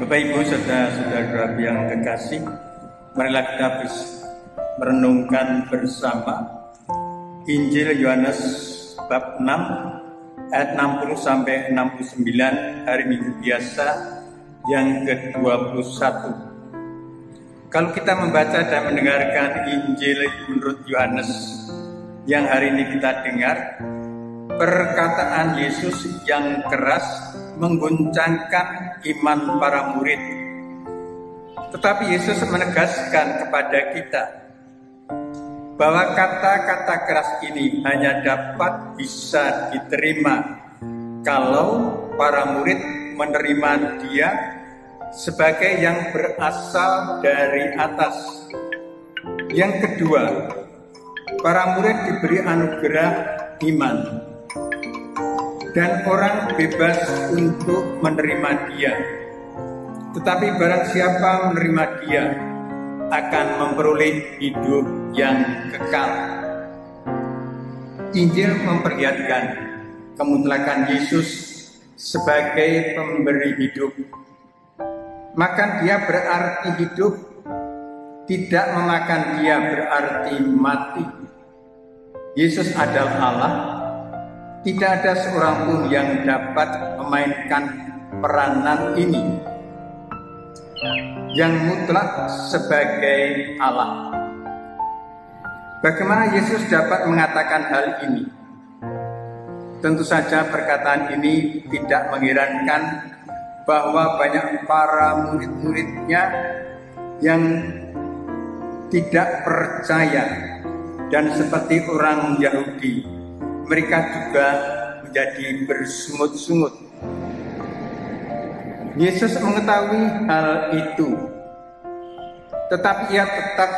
Bapak Ibu saudara-saudara yang terkasih, marilah kita merenungkan bersama Injil Yohanes bab 6 ayat 60 sampai 69 hari Minggu biasa yang ke-21. Kalau kita membaca dan mendengarkan Injil menurut Yohanes yang hari ini kita dengar, perkataan Yesus yang keras mengguncangkan iman para murid. Tetapi Yesus menegaskan kepada kita bahwa kata-kata keras ini hanya dapat bisa diterima kalau para murid menerima Dia sebagai yang berasal dari atas. Yang kedua, para murid diberi anugerah iman dan orang bebas untuk menerima Dia. Tetapi barang siapa menerima Dia akan memperoleh hidup yang kekal. Injil memperlihatkan kemutlakan Yesus sebagai pemberi hidup. Makan Dia berarti hidup, tidak memakan Dia berarti mati. Yesus adalah Allah. Tidak ada seorang pun yang dapat memainkan peranan ini yang mutlak sebagai Allah. Bagaimana Yesus dapat mengatakan hal ini? Tentu saja perkataan ini tidak mengherankan bahwa banyak para murid-muridnya yang tidak percaya dan seperti orang Yahudi, mereka juga menjadi bersungut-sungut. Yesus mengetahui hal itu, tetapi ia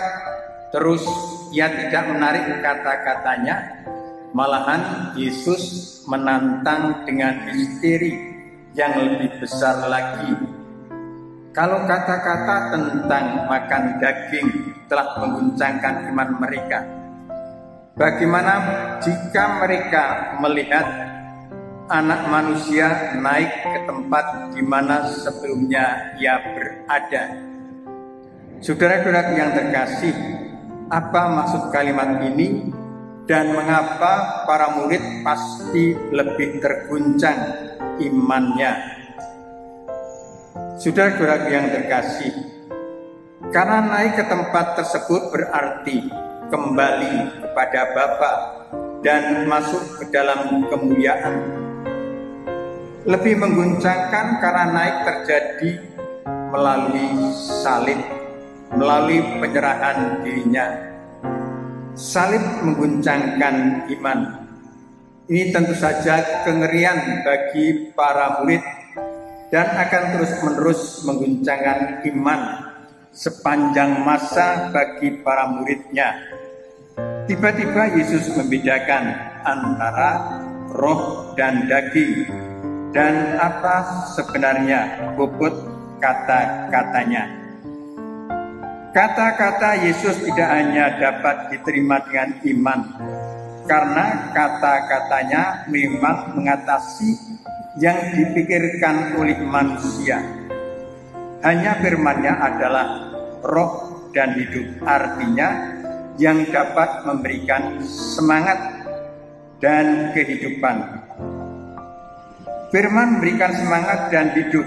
tidak menarik kata-katanya. Malahan Yesus menantang dengan misteri yang lebih besar lagi. Kalau kata-kata tentang makan daging telah mengguncangkan iman mereka, bagaimana jika mereka melihat Anak Manusia naik ke tempat di mana sebelumnya Ia berada? Saudara-saudara yang terkasih, apa maksud kalimat ini dan mengapa para murid pasti lebih terguncang imannya? Saudara-saudara yang terkasih, karena naik ke tempat tersebut berarti kembali kepada Bapa dan masuk ke dalam kemuliaan. Lebih mengguncangkan karena naik terjadi melalui salib, melalui penyerahan dirinya. Salib mengguncangkan iman. Ini tentu saja kengerian bagi para murid dan akan terus-menerus mengguncangkan iman sepanjang masa bagi para muridnya. Tiba-tiba Yesus membedakan antara roh dan daging dan apa sebenarnya bobot kata-katanya. Kata-kata Yesus tidak hanya dapat diterima dengan iman, karena kata-katanya memang mengatasi yang dipikirkan oleh manusia. Hanya firman-Nya adalah roh dan hidup, artinya yang dapat memberikan semangat dan kehidupan. Firman memberikan semangat dan hidup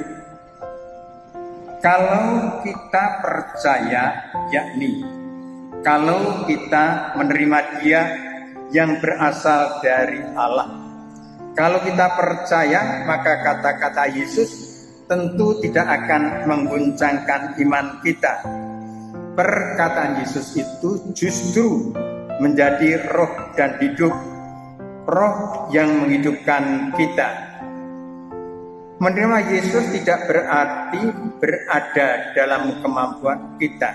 kalau kita percaya, yakni kalau kita menerima Dia yang berasal dari Allah. Kalau kita percaya, maka kata-kata Yesus tentu tidak akan mengguncangkan iman kita. Perkataan Yesus itu justru menjadi roh dan hidup, roh yang menghidupkan kita. Menerima Yesus tidak berarti berada dalam kemampuan kita.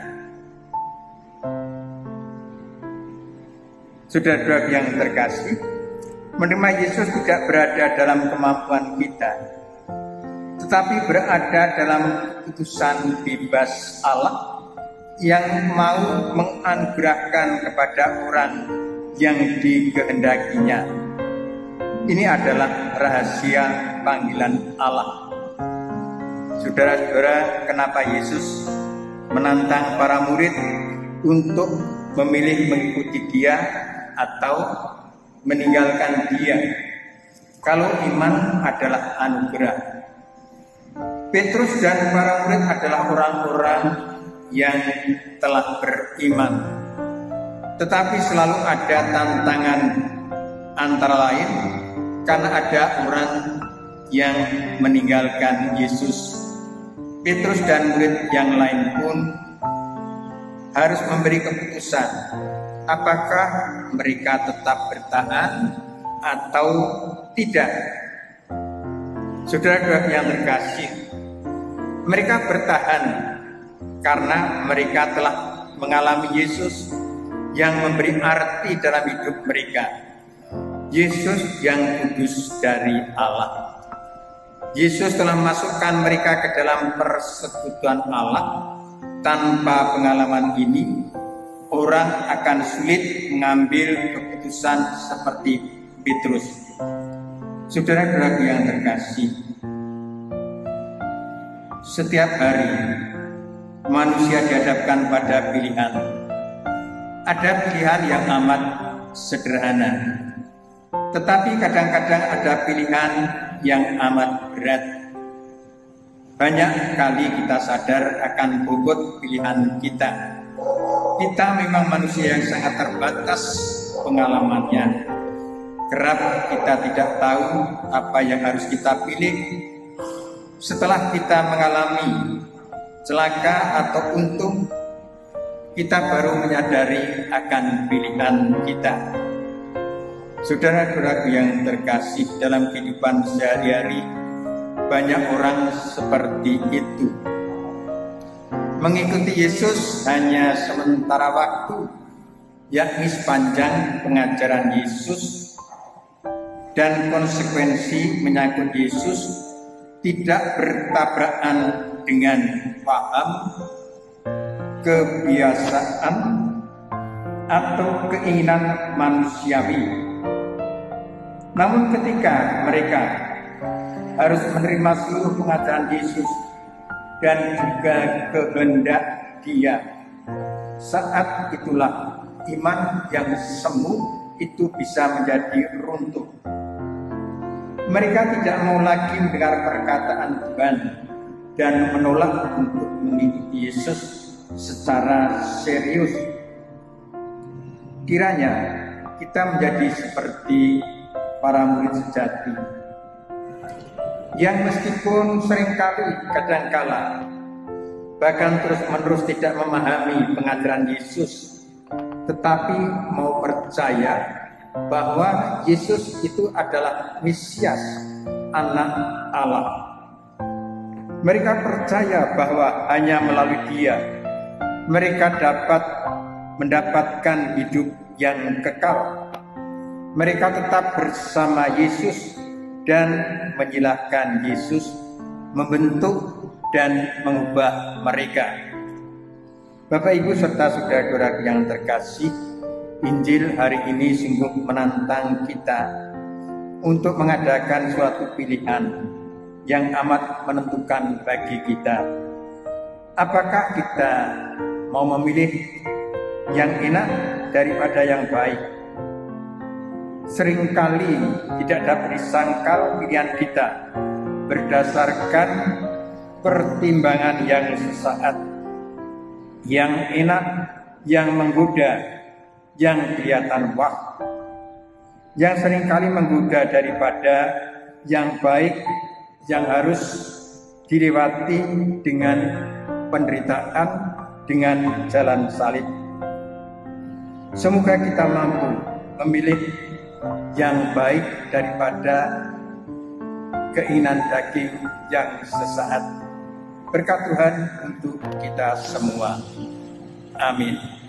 Saudara-saudara yang terkasih, menerima Yesus tidak berada dalam kemampuan kita, tetapi berada dalam keputusan bebas Allah yang mau menganugerahkan kepada orang yang dikehendakinya. Ini adalah rahasia panggilan Allah. Saudara-saudara, kenapa Yesus menantang para murid untuk memilih mengikuti Dia atau meninggalkan Dia? Kalau iman adalah anugerah. Petrus dan para murid adalah orang-orang yang telah beriman. Tetapi selalu ada tantangan, antara lain karena ada orang yang meninggalkan Yesus. Petrus dan murid yang lain pun harus memberi keputusan apakah mereka tetap bertahan atau tidak. Saudara-saudara yang terkasih, mereka bertahan karena mereka telah mengalami Yesus yang memberi arti dalam hidup mereka. Yesus yang kudus dari Allah. Yesus telah masukkan mereka ke dalam persekutuan Allah. Tanpa pengalaman ini, orang akan sulit mengambil keputusan seperti Petrus. Saudara-saudara yang terkasih, setiap hari manusia dihadapkan pada pilihan. Ada pilihan yang amat sederhana, tetapi kadang-kadang ada pilihan yang amat berat. Banyak kali kita sadar akan bobot pilihan kita. Kita memang manusia yang sangat terbatas pengalamannya. Kerap kita tidak tahu apa yang harus kita pilih. Setelah kita mengalami celaka atau untung, kita baru menyadari akan pilihan kita. Saudara-saudara yang terkasih, dalam kehidupan sehari-hari banyak orang seperti itu. Mengikuti Yesus hanya sementara waktu, yakni sepanjang pengajaran Yesus dan konsekuensi menyangkut Yesus tidak bertabrakan dengan paham, kebiasaan, atau keinginan manusiawi. Namun ketika mereka harus menerima seluruh pengajaran Yesus dan juga kehendak Dia, saat itulah iman yang semu itu bisa menjadi runtuh. Mereka tidak mau lagi mendengar perkataan Tuhan dan menolak untuk mengikuti Yesus secara serius. Kiranya kita menjadi seperti para murid sejati yang meskipun seringkali kadangkala bahkan terus-menerus tidak memahami pengajaran Yesus, tetapi mau percaya bahwa Yesus itu adalah Mesias, Anak Allah. Mereka percaya bahwa hanya melalui Dia mereka dapat mendapatkan hidup yang kekal. Mereka tetap bersama Yesus dan menyilahkan Yesus membentuk dan mengubah mereka. Bapak, Ibu, serta saudara-saudara yang terkasih, Injil hari ini sungguh menantang kita untuk mengadakan suatu pilihan yang amat menentukan bagi kita. Apakah kita mau memilih yang enak daripada yang baik? Seringkali tidak dapat disangkal pilihan kita berdasarkan pertimbangan yang sesaat, yang enak, yang menggoda, yang kelihatan wah, yang seringkali menggoda daripada yang baik yang harus dilewati dengan penderitaan, dengan jalan salib. Semoga kita mampu memilih yang baik daripada keinginan daging yang sesaat. Berkat Tuhan untuk kita semua. Amin.